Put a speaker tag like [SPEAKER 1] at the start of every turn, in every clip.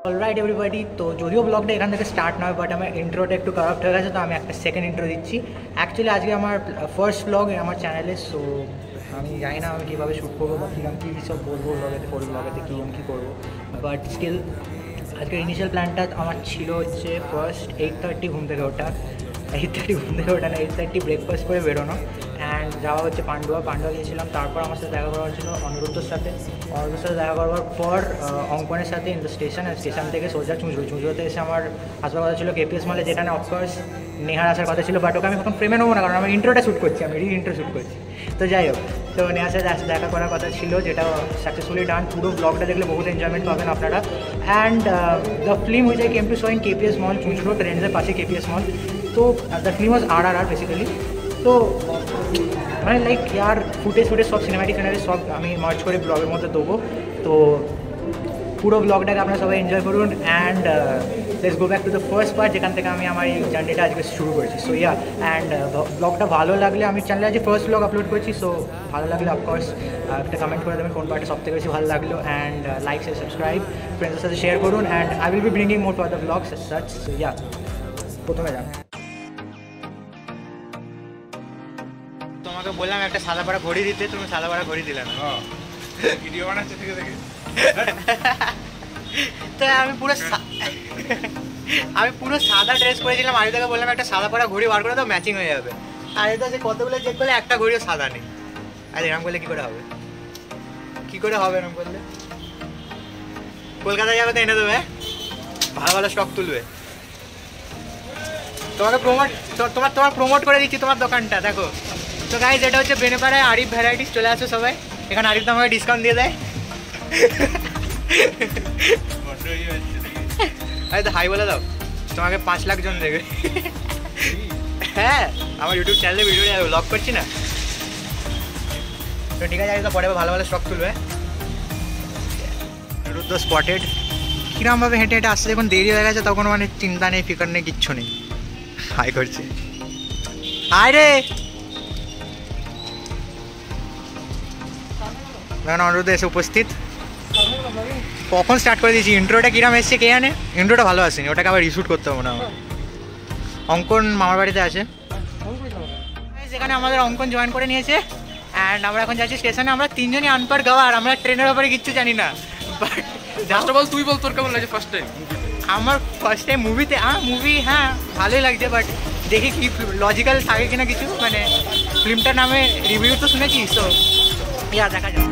[SPEAKER 1] Alright everybody, তো যদিও ব্লগটা এখান থেকে স্টার্ট নয়, বাট আমার ইন্ট্রোটা একটু কারাপ্ট হয়ে গেছে, তো আমি একটা সেকেন্ড ইন্ট্রো দিচ্ছি। অ্যাকচুয়ালি আজকে আমার ফার্স্ট ব্লগ আমার চ্যানেলে, সো আমি জানি না আমি কীভাবে শ্যুট করবো বা কীরকম কী সব বলবো ব্লগেতে, ফোর ব্লগেতে কী করবো, বাট স্টিল আজকের ইনিশিয়াল প্ল্যানটা আমার ছিল হচ্ছে ফার্স্ট 8:30 ঘুম থেকে ওঠা, 8:30 ঘুম থেকে ওঠা না, 8:30 ব্রেকফাস্ট করে বেরোনো অ্যান্ড যাওয়া হচ্ছে পান্ডুয়া গিয়েছিলাম। তারপর আমার সাথে দেখা করা হচ্ছিলো অনিরুদ্ধর সাথে দেখা করবার পর অঙ্কনের সাথে ইন দ্য স্টেশন, স্টেশন থেকে সোজা চুঁচুড়োতে এসে আমার আসবার কথা ছিল কেপিএস মলে, যেখানে অফকোর্স নেহার আসার কথা ছিল, বাট ওকে আমি এখন ফ্রেমে নেবো না, কারণ আমি ইন্ট্রোটা শ্যুট করছি, আমি ইন্ট্রো শ্যুট করছি। তো যাই হোক, তো নেহার সাথে দেখা করার কথা ছিল, যেটা সাকসেসফুলি ডান। পুরো ব্লগটা দেখলে বহুত এনজয়মেন্ট পাবেন আপনারা। And the film which I came to show in KPS mall, চুঁচুড়ো ট্রেন্ডসের পাশে কেপিএস মল। তো the film was RRR basically. তো মানে লাইক ইয়ার ফুটেজ সব সিনেমাটিক সব আমি মার্চ করে ব্লগের মধ্যে দেবো। তো পুরো ব্লগটাকে আপনারা সবাই এনজয় করুন and let's go back to the first part, যেখান থেকে আমি আমার এই জার্নিটা আজকে শুরু করেছি। সো ইয়া, অ্যান্ড ব্লগটা ভালো লাগলে, আমি চ্যানেলে আজকে ফার্স্ট ব্লগ আপলোড করছি, সো ভালো লাগলে অফকোর্স একটা কমেন্ট করে দেবেন কোন পার্টটা সবথেকে বেশি ভালো লাগলো, অ্যান্ড লাইক শেয়ার সাবস্ক্রাইব ফ্রেন্ডসের সাথে শেয়ার করুন, and I will be bringing more for the blogs such. So yeah, প্রথমে যান। তোমাকে বললাম একটা সাদা পাড়া ঘড়ি দিতে, তুমি সাদা পাড়া ঘড়ি দিলে না।
[SPEAKER 2] ভিডিও বানাচ্ছে থেকে দেখে
[SPEAKER 1] তো আমি পুরো সাদা ড্রেস পরেছিলাম, আরিদাকে বললাম একটা সাদা পাড়া ঘড়ি বার করে দাও, ম্যাচিং হয়ে যাবে। আরিদা যে কতগুলো চেক করলে একটা ঘড়িও সাদা নেই। আর এরকম করলে কী করে হবে এরকম করলে? কলকাতা যাবে তো এনে দেবে, ভালো ভালো স্টক তুলবে। তোমাকে তোমার প্রমোট করে দিচ্ছি তোমার দোকানটা, দেখো। তো গাইজ, এটা হচ্ছে বেনেপাড়ায় আরিফ ভ্যারাইটিস, চলে আসো সবাই, এখানে আরিফ তো আমাকে ডিসকাউন্ট দিয়ে দেয়। আরে তো হাই বলে দাও, তোমাকে 5 লাখ জন দেখবে। হ্যাঁ, আমার ইউটিউব চ্যানেলে ভিডিও ব্লগ করছি না, তো ঠিক আছে, তো পরে ভালো ভালো স্টক তুলবে। অনিরুদ্ধ স্পটেড, কিরমভাবে হেঁটে হেঁটে আসছে, যখন দেরি হয়ে গেছে তখন মানে চিন্তা নেই, ফিকার নেই, কিচ্ছু নেই। হাই করছি, হাই রে। এখন অনিরুদ্ধ এসে উপস্থিত, কখন স্টার্ট করে দিয়েছি। ইন্ট্রোটা কিরম এসছে কে জানে, ইন্ট্রোটা ভালো আসেনি, ওটাকে আবার রিশুট করতে হবে না। অঙ্কন মামার বাড়িতে আছে, যেখানে আমাদের অঙ্কন জয়েন করে নিয়েছে, অ্যান্ড আমরা এখন যাচ্ছি স্টেশনে। আমরা 3 জনই আনপার গাওয়া, আর আমরা ট্রেনের ব্যাপারে কিচ্ছু জানি না। বাট
[SPEAKER 2] বল, তুই বল তোর কেমন লাগছে ফার্স্ট টাইম?
[SPEAKER 1] আমার ফার্স্ট টাইম মুভিতে, মুভি হ্যাঁ ভালোই লাগছে, বাট দেখি কি লজিক্যাল থাকে কিনা কিছু, মানে ফিল্মটার নামে রিভিউ তো শুনেছি, তো ইয়া দেখা যাক।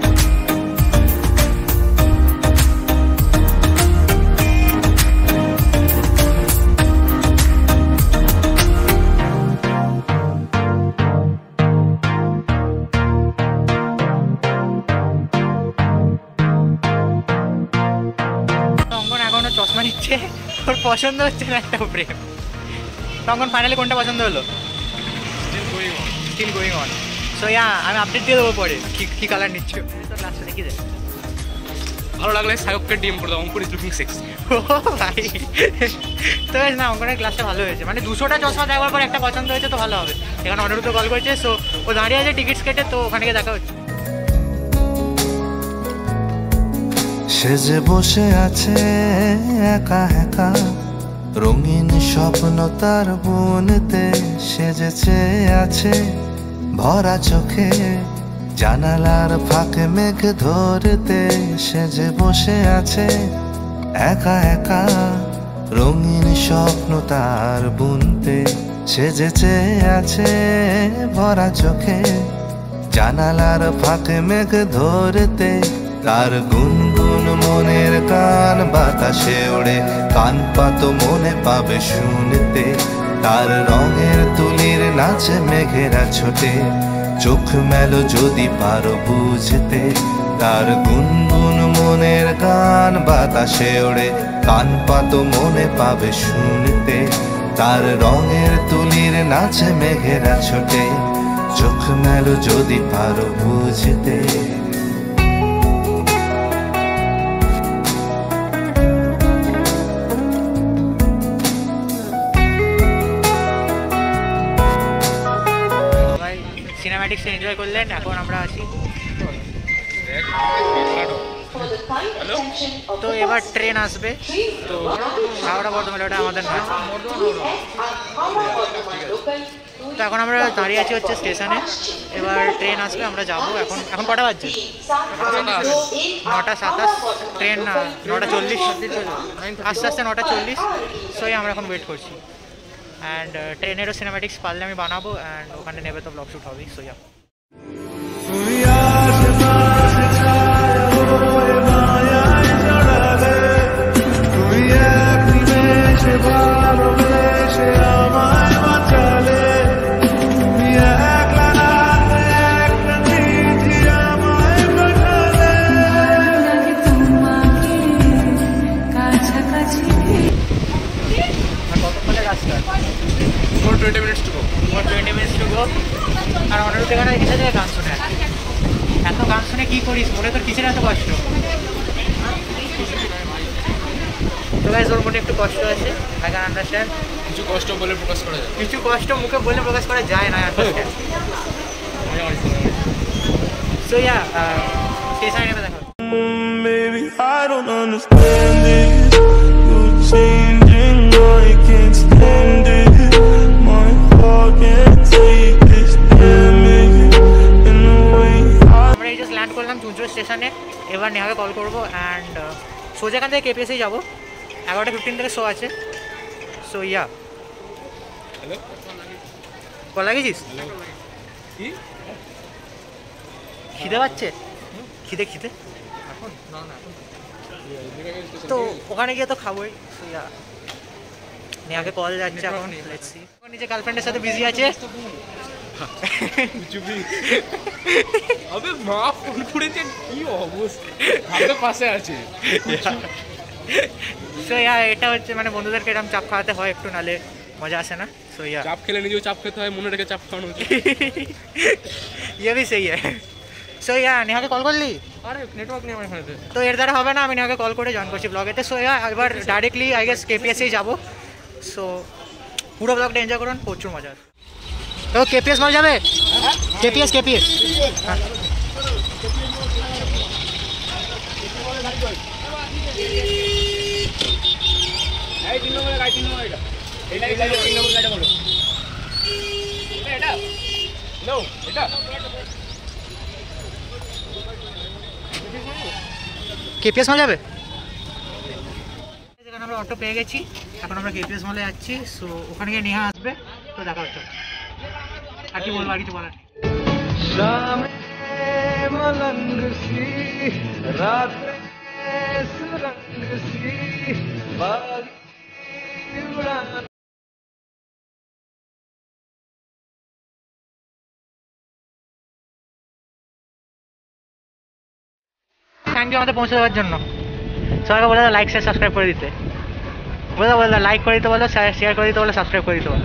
[SPEAKER 1] চশমা নিচ্ছে, ওর পছন্দ হচ্ছে না একটা প্রেম। তখন ফাইনালি কোনটা পছন্দ হলো? Still going on. So yeah, আমি আপডেট দিয়ে দেবো পরে কি কালার নিচ্ছ। তো লাস্টে দেখি দে,
[SPEAKER 2] ভালো লাগলে সায়ককে ডিএম করে দাও, অঙ্কুর ইজ লুকিং সেক্সি।
[SPEAKER 1] ও ভাই, তো না, অঙ্কনের ক্লাসটা ভালো হয়েছে, মানে 200টা চশমা দেখবার পর একটা পছন্দ হয়েছে, তো ভালো হবে। এখানে অনিরুদ্ধ কল করেছে, সো ও দাঁড়িয়ে আছে টিকিটস কেটে, তো ওখানে গিয়ে দেখা হচ্ছে।
[SPEAKER 3] সেজে বসে আছে একা একা, রঙিন স্বপ্ন তার বুনতে, সেজেছে আছে ভরা চোখে, জানালার ফাঁকে মেঘ ধরতে। সেজে বসে আছে একা একা, রঙিন স্বপ্ন তার বুনতে, সেজেছে আছে ভরা চোখে, জানালার ফাঁকে মেঘ ধরতে। তার গুনগুন মনের গান বাতাসে ওড়ে, কান পাতো মনে পাবে শুনতে। তার রঙের তুলির নাচে মেঘেরা ছোটে, চোখ মেলো যদি পারো বুঝতে। তার গুনগুন মনের গান বাতাসে ওড়ে, কান পাতো মনে পাবে শুনতে। তার রঙের তুলির নাচে মেঘেরা ছোটে, চোখ মেলো যদি পারো বুঝতে। সিনেম্যাটিক্সে এনজয় করলেন, এখন আমরা আছি
[SPEAKER 1] তো এবার ট্রেন আসবে, তো হাওড়া বর্ধমান, ওটা আমাদের নয়। তো এখন আমরা দাঁড়িয়ে আছি হচ্ছে স্টেশনে, এবার ট্রেন আসবে, আমরা যাবো। এখন কটা বাজছে? 9:27, ট্রেন 9:40, আস্তে আস্তে 9:40। সো আমরা এখন ওয়েট করছি। অ্যান্ড ট্রেনেরও সিনেম্যাটিক্স পারলে আমি বানাবো, অ্যান্ড ওখানে নেবে তো ব্লগ শ্যুট হবেই। So
[SPEAKER 2] More 20 minutes to go.
[SPEAKER 1] 20 minutes to go। আর অনেক এখানে এসে যায় গান শুনে, এত গান শুনে কী করিস, মনে তোর কিসের এত কষ্ট? তো গাইস ওর মনে একটু কষ্ট আছে, আই ক্যান আন্ডারস্ট্যান্ড।
[SPEAKER 2] কিছু কষ্ট বলে প্রকাশ করা যায়,
[SPEAKER 1] কিছু কষ্ট মুখে বলে প্রকাশ করা যায় না। সো স্টেশনে নেমে দেখা।
[SPEAKER 3] Baby, I don't understand this. You're changing, I can't stand it. My heart can't take this damage. In the way
[SPEAKER 1] আমরা এই জাস্ট ল্যান্ড করলাম চুঁচুড়া স্টেশনে। এবার নেহাকে কল করবো, অ্যান্ড সোজা এখান থেকে কেপিএসেই যাবো। 11:15 থেকে শো আছে। সো
[SPEAKER 2] হ্যালো,
[SPEAKER 1] কল লাগিয়েছিস?
[SPEAKER 2] কি
[SPEAKER 1] খিদে পাচ্ছে? খিদে
[SPEAKER 2] এখন না
[SPEAKER 1] তো ওখানে গিয়ে তো খাবোই। নেহাকে কল যাচ্ছে এখন, লেটস সি। নিজে গার্লফ্রেন্ডের সাথে বিজি আছে।
[SPEAKER 2] আবে মা ফোন করেছে, কি অবস্থা, হাতে পাশে আছে।
[SPEAKER 1] সো এটা হচ্ছে মানে বন্ধুদেরকে এরকম চাপ খাওয়াতে হয় একটু, নালে মজা আসে না। সো
[SPEAKER 2] চাপ খেলে নিজেও চাপ খেতে হয়, মনে রেখে চাপ খাওয়ানো উচিত।
[SPEAKER 1] ये भी सही है। সো নেহাকে কল করলি?
[SPEAKER 2] আরে নেটওয়ার্ক নেই আমার এখানে।
[SPEAKER 1] তো এর দ্বারা হবে না, আমি নেহাকে কল করে জয়েন করছি ব্লগেতে। সো এবার ডাইরেক্টলি আই গেস কেপিএসেই যাবো। সো পুরো ব্লগটা এনজয় করুন, প্রচুর মজা। তো কেপিএস মাল যাবে? কেপিএস হ্যাঁ। কেপিএস মাল যাবে? যেখানে আমরা অটো পেয়ে গেছি, এখন আমরা কেপিএস মলে যাচ্ছি। সো ওখানে গিয়ে নেহা আসবে, তো দেখা হচ্ছে। আর কি বলবো, আর কিছু বলার থ্যাংক ইউ আমাদের পৌঁছে দেওয়ার জন্য। সবাইকে বলে দাও লাইক শেয়ার সাবস্ক্রাইব করে দিতে। বলে দাও লাইক করে দিতে বলো, শেয়ার করে দিতে বলো, সাবস্ক্রাইব করে দিতে বলো।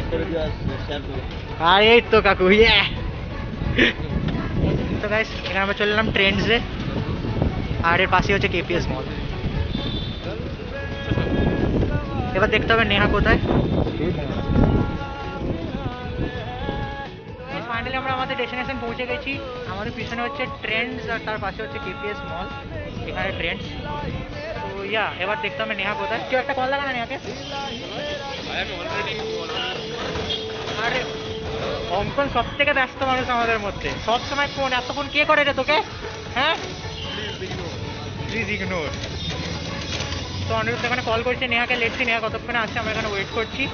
[SPEAKER 1] আর এই তো কাকু, তো গাইস এখানে আমরা চলে এলাম ট্রেন্ডসে, আর এর পাশে হচ্ছে কেপিএস মল। এবার দেখতে হবে নেহা কোথায়। ফাইনালি আমরা আমাদের ডেস্টিনেশন পৌঁছে গেছি। আমাদের পিছনে হচ্ছে ট্রেন্ডস, আর তার পাশে হচ্ছে কেপিএস মল। এখানে ট্রেন্ডস। তো এবার দেখতে হবে নেহা কোথায়। কেউ একটা কল লাগা না নেহাকে। আরে অঙ্কন সব থেকে ব্যস্ত মানুষ আমাদের মধ্যে, সব সময় ফোন। এত ফোন কে করে রে তোকে? হ্যাঁ, প্লিজ ইগনোর। তো অনিরুদ্ধ এখানে কল করছে নেহাকে, লেটসি নেহা কতক্ষণে আসছে, আমরা এখানে ওয়েট করছি।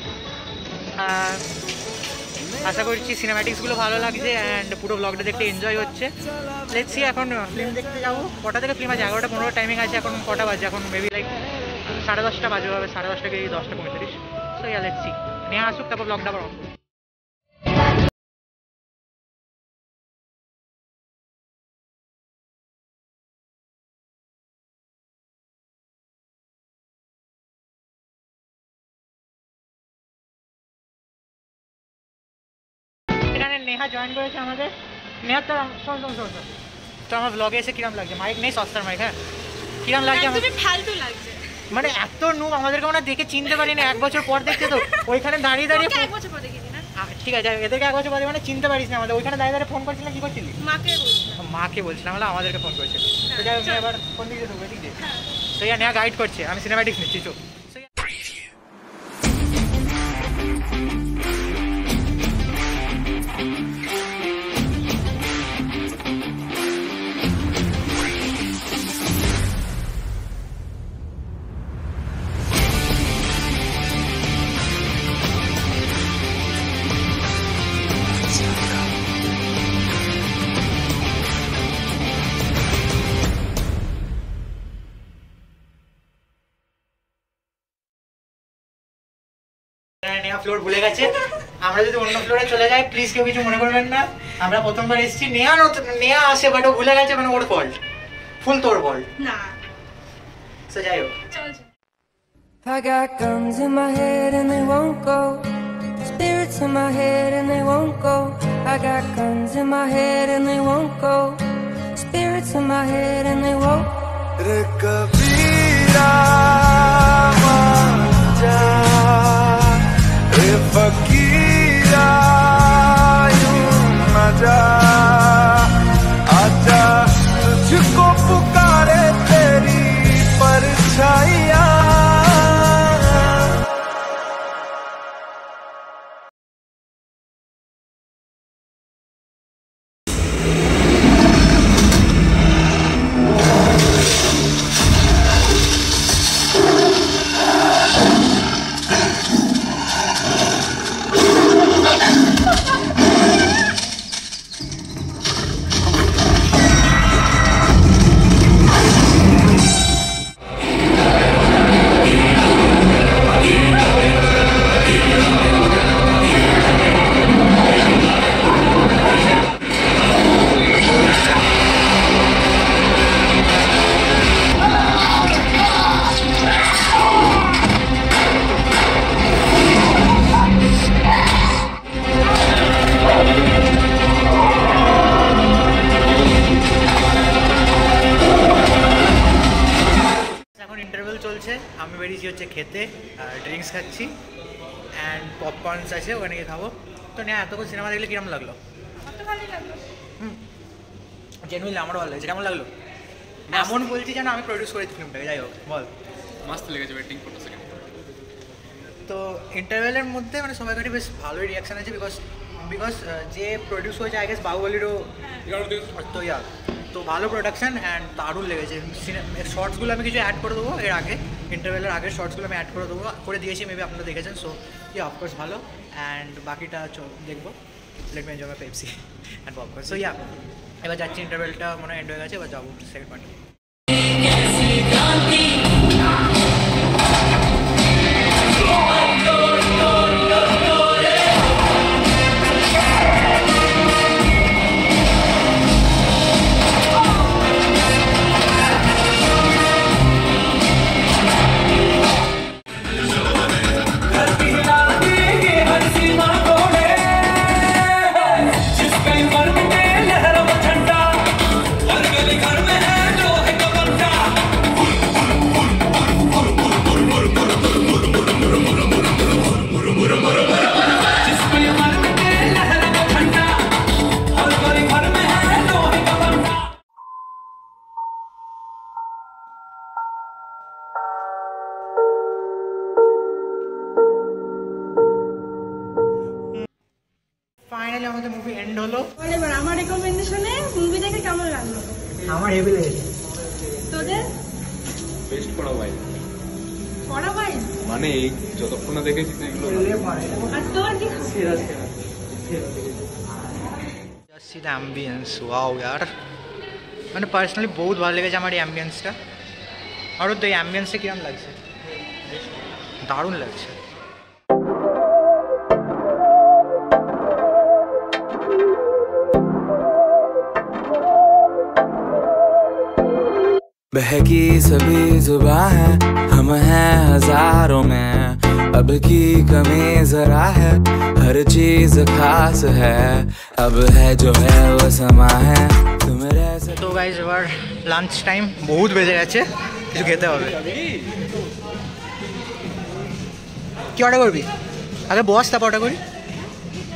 [SPEAKER 1] আশা করছি সিনেম্যাটিক্সগুলো ভালো লাগছে, অ্যান্ড পুরো ব্লগটা দেখতে এনজয় হচ্ছে। লেটসি এখন ফিল্ম দেখতে যাবো। কটা থেকে ফিল্ম আছে? 11:15 টাইমিং আছে। এখন কটা বাজে? এখন মেবি লাইক 10:30 বাজে হবে, 10:30 গিয়ে 10:35। সো লেটসি নেহা আসুক, তারপর ব্লগটা আবার অন। নেহা জয়েন করেছে আমাদের। নেহা তো শোন তো আমার ব্লগে এসে কিরম লাগছে? মাইক নেই, সস্তার মাইক। হ্যাঁ, কিরম লাগছে?
[SPEAKER 4] একদমই ফালতু লাগছে।
[SPEAKER 1] মানে এত নুব, আমাদেরকে মানে দেখে চিনতে পারি না। 1 বছর পর দেখতে, তো ওইখানে দাঁড়িয়ে
[SPEAKER 4] 1 বছর পর দেখেছি না।
[SPEAKER 1] ঠিক আছে, এদেরকে এক বছর বাদে মানে চিনতে পারিস না আমাদের। ওইখানে দাঁড়িয়ে দাঁড়িয়ে ফোন করছিলাম, কি করছিলি? মাকে বলছিলাম, বলে আমাদেরকে ফোন করছিল। তো যাই হোক, এবার কোন দিকে ঢুকবে? ঠিক আছে, সেই নেওয়া গাইড করছে, আমি সিনেম্যাটিক্স নিচ্ছি। চো নেওয়া ফ্লোর ভুলে গেছে, আমরা যদি অন্য ফ্লোরে চলে যাই প্লিজ কেউ কিছু মনে করবেন না। আমরা প্রথমবার এসেছি, নেওয়া আসে বাট ও ভুলে গেছে, মানে ওর ফল্ট, ফুল তোর ফল্ট না। তো যাই হোক,
[SPEAKER 4] I got guns in my head and they won't go. Spirits in my head and they won't go. I got guns in my head and they won't go. Spirits in my head and they won't.
[SPEAKER 3] Re kabira manja, re fakira yun na ja, aja tujhko pukare teri parchaiya.
[SPEAKER 1] আমি বেরিয়েছি হচ্ছে খেতে, drinks খাচ্ছি and পপকর্নস আছে, ওখানে গিয়ে খাবো। তো না, এতক্ষণ সিনেমা দেখলে কিরম লাগলো? জেনুইনলি আমারও ভালো লাগছে। কেমন লাগলো? এমন বলছি যেন আমি প্রডিউস করেছি ফিল্মটাকে। যাই হোক, বল।
[SPEAKER 2] মাস্ত লেগেছে ওয়েটিং করতে সেকেন্ড।
[SPEAKER 1] তো ইন্টারভেলের মধ্যে মানে সবাই কাছে বেশ ভালোই রিয়াকশান আছে, বিকজ যে প্রডিউস হয়েছে আই গেস বাহুবলীরও, তো তো ভালো প্রোডাকশান অ্যান্ড দারুণ লেগেছে। শর্টসগুলো আমি কিছু অ্যাড করে দেবো, এর আগে ইন্টারভেলের আগের শর্টসগুলো আমি অ্যাড করে দেবো, করে দিয়েছি, মেবি আপনারা দেখেছেন। সো অফকোর্স ভালো, অ্যান্ড বাকিটা দেখবো। Let me enjoy my Pepsi and popcorn. So এবার যাচ্ছি, ইন্টারভেলটা মনে হয় এন্ড হয়ে গেছে, এবার যাবো সেকেন্ড পার্টে। ফাইনালি আমাদের মুভি এন্ড হলো।
[SPEAKER 5] এবার আমার রেকমেন্ডেশনে মুভি দেখে কেমন লাগলো?
[SPEAKER 1] আমার হেভি লেগেছে।
[SPEAKER 5] তোদের?
[SPEAKER 2] বেস্ট পড়া ভাই,
[SPEAKER 5] পড়া ভাই
[SPEAKER 2] মানে যতক্ষণ না দেখেছি এগুলো।
[SPEAKER 5] আর তোর কি?
[SPEAKER 1] Just see the ambience, wow यार, মানে পার্সোনালি বহুত ভালো লেগেছে আমার এই অ্যাম্বিয়েন্সটা। আর তো এই অ্যাম্বিয়েন্সটা কিরম লাগছে? দারুণ লাগছে।
[SPEAKER 6] बहकी सभी जुबां है, हम हैं हजारों में, अब की कमी जरा है, हर चीज खास है, अब है जो है वो समा है, तुम रह सकते।
[SPEAKER 1] তো গাইজ এবার লাঞ্চ টাইম, বহুত বেজে গেছে, কিছু খেতে হবে। কি অর্ডার করবি? আগে বস, তারপর অর্ডার করি।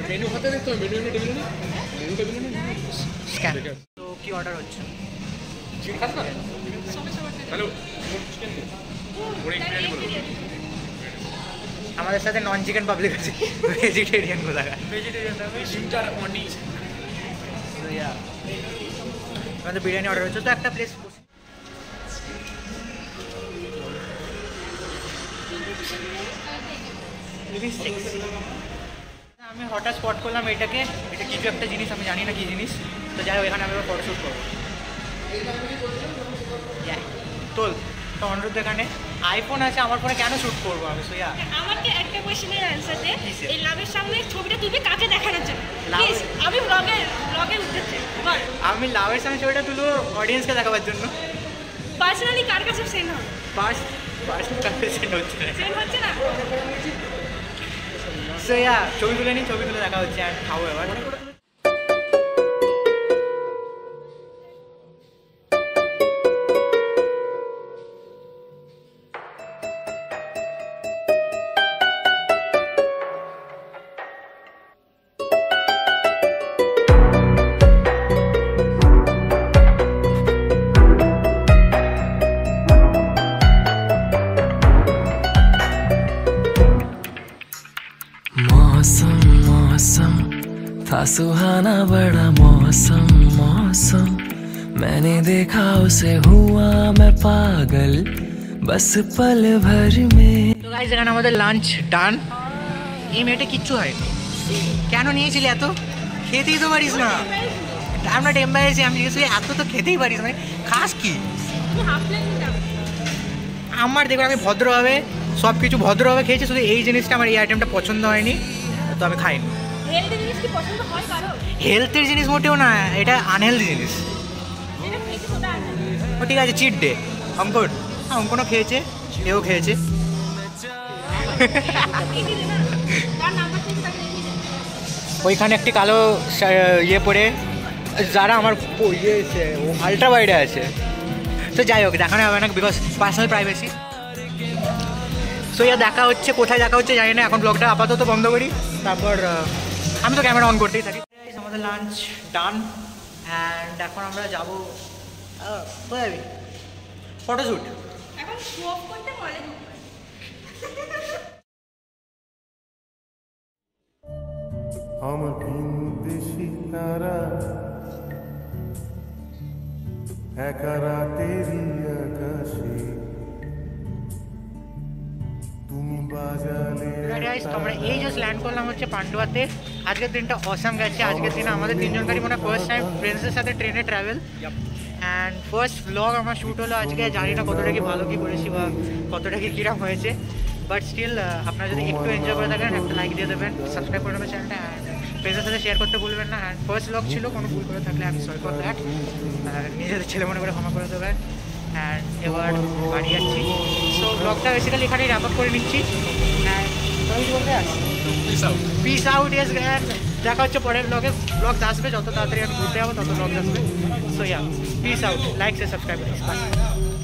[SPEAKER 2] মেনু হাতে দেখতে হবে, মেনু টেবিলে নেই, মেনু টেবিলে নেই।
[SPEAKER 1] স্ক্যান। তো কি অর্ডার হচ্ছে?
[SPEAKER 2] চিকেন খাস না? হ্যালো, চিকেন দে। ওরে বিরিয়ানি বলবো।
[SPEAKER 1] আমাদের সাথে নন চিকেন পাবলিক আছে, ভেজিটেরিয়ান গুলো।
[SPEAKER 2] ডিমটার অনি।
[SPEAKER 1] আমাদের বিরিয়ানি অর্ডার হচ্ছে, তো একটা প্লেস আমি হঠাৎ স্পট করলাম এটাকে, এটা কিছু একটা জিনিস, আমি জানি না কি জিনিস। তো যাই হোক, এখানে আমি ফটোশ্যুট করবো। তোল তো অনুরোধ, এখানে আইফোন আছে আমার ফোনে, কেন শ্যুট করবো আমি? সোয়া
[SPEAKER 5] আমাকে একটা কোশ্চেনের অ্যান্সার দে।
[SPEAKER 1] কিসের?
[SPEAKER 5] এই লাভের সামনে ছবিটা তুলবি কাকে দেখানোর জন্য?
[SPEAKER 1] লাভ?
[SPEAKER 5] Please, আমি ব্লগে উঠতেছে বল।
[SPEAKER 1] আমি লাভের সামনে ছবিটা তুলবো অডিয়েন্সকে দেখাবার জন্য।
[SPEAKER 5] পার্সোনালি কার কাছে সেন্ড হবে?
[SPEAKER 1] পার্সোনাল কনভারসেশন হচ্ছে না।
[SPEAKER 5] সেন্ড হচ্ছে না?
[SPEAKER 1] সোয়া ছবি তুলে নিই, ছবি তুলে দেখা হচ্ছে। অ্যান্ড খাবো এবার।
[SPEAKER 6] मौसम मौसम था सुहाना बड़ा मौसम मौसम मैंने देखा उसे हुआ मैं पागल बस पल भर में।
[SPEAKER 1] তো গাইস, এখানে আমাদের লাঞ্চ ডান। এই মেয়েটা কিচ্ছু হয়নি, কেন নিয়েছিলি এত? খেতেই তো পারিস না। আমরা এম্বারেসি, আমি জিজ্ঞেস করি এত তো খেতেই পারিস না, খাস কি?
[SPEAKER 5] তুই হাফ প্লেট নিতে হবে।
[SPEAKER 1] আমার দেখুন, আমি ভদ্রভাবে সব কিছু ভদ্রভাবে খেয়েছি, শুধু এই জিনিসটা আমার, এই আইটেমটা পছন্দ হয়নি, তো আমি খাইনি।
[SPEAKER 5] হেলদি জিনিস কি পছন্দ হয় কারো?
[SPEAKER 1] হেলথের জিনিস মোটেও না, এটা আনহেলদি জিনিস।
[SPEAKER 5] এটা খেতে সোদা আছে।
[SPEAKER 1] ও ঠিক আছে, চিট ডে। অঙ্কন, হ্যাঁ অঙ্কনও খেয়েছে, এও খেয়েছে।
[SPEAKER 5] তার নাম্বার চেঞ্জ করে নিয়ে যা।
[SPEAKER 1] ওইখানে একটি কালো ইয়ে পরে, যারা আমার ইয়ে আলট্রা ওয়াইডে আছে। তো যাই হোক, দেখানো হবে না, because personal privacy. So yeah দেখা হচ্ছে, কোথায় দেখা হচ্ছে জানি না। এখন ব্লগটা আপাতত বন্ধ করি, তারপর আমি তো ক্যামেরা অন করতেই থাকি। আমাদের লাঞ্চ ডান, অ্যান্ড এখন আমরা যাবো কোথায় যাবি? ফটোশ্যুট।
[SPEAKER 5] এখন শো অফ করতে মলে ঢুকবে।
[SPEAKER 3] আমার ভিনদেশি তারা একা রাতেরই আকাশে তুমি বাজালে
[SPEAKER 1] গাইস, আমরা এই জাস্ট ল্যান্ড করলাম হচ্ছে পান্ডুয়াতে। আজকের দিনটা অসাম গেছে। আজকের দিনে আমাদের তিনজনকারই মানে ফার্স্ট টাইম ফ্রেন্ডসের সাথে ট্রেনে ট্রাভেল, অ্যান্ড ফার্স্ট ব্লগ আমার শ্যুট হলো আজকে। জানি না কতটা কি ভালো কি করেছি বা কতটা কি কিরম হয়েছে, বাট স্টিল আপনারা যদি একটু এনজয় করে থাকেন, একটা লাইক দিয়ে দেবেন, সাবস্ক্রাইব করে নেবেন চ্যানেলটা, অ্যান্ড ফ্রেন্ডসের সাথে শেয়ার করতে ভুলবেন না। অ্যান্ড ফার্স্ট ব্লগ ছিল, কোনো ভুল করে থাকলে আমি সরি ফর দ্যাট, নিজেদের ছেলে মনে করে ক্ষমা করে দেবেন। অ্যান্ড এবার বাড়ি যাচ্ছি। সো ব্লগটা বেসিক্যালি এখানেই র্যাপ আপ করে নিচ্ছি। And piece out. ইয়েস, দেখা হচ্ছে পরের ব্লগে। ব্লগ আসবে, যত তাড়াতাড়ি আমি ঘুরতে যাবো তত ব্লগ আসবে। So yeah, peace out. Like say subscribe. By.